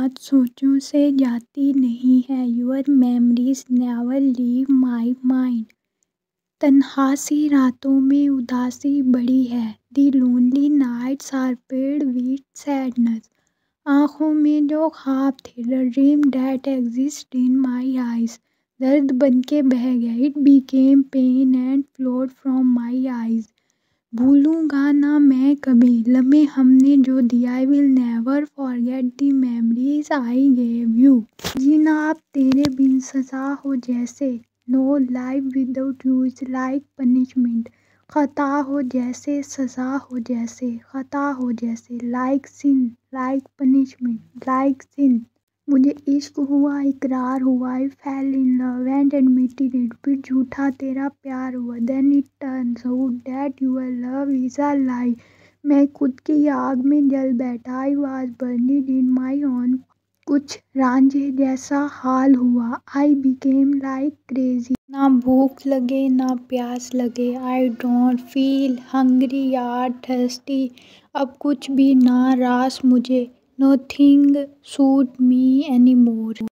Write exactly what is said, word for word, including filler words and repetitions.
بات سوچوں سے جاتی نہیں ہے. Your memories never leave my mind. تنہا سی راتوں میں اداسی بڑی ہے. The lonely nights are filled with sadness. آنکھوں میں جو خواب تھے. The dream that exist in my eyes. درد بن کے بہہ گیا. It became pain and flowed from my eyes. بھولوں گا نہ میں کبھی لمحے ہم نے جو دیے. I will never forget the memories I gave you. جینا اب تیرے بن سزا ہو جیسے. No life without you is like punishment. خطا ہو جیسے سزا ہو جیسے. خطا ہو جیسے. Like sin like punishment like sin. مجھے عشق ہوا اقرار ہوا. I fell in love and admitted it. پھر جھوٹا تیرا پیار ہوا. Then it turns out that your love is a lie. میں خود کی آگ میں جل بیٹھا. I was burned in my own. کچھ رانجھے جیسا حال ہوا. I became like crazy. نہ بھوک لگے نہ پیاس لگے. I don't feel hungry or thirsty. اب کچھ بھی نہ راس مجھے. Nothing suits me anymore.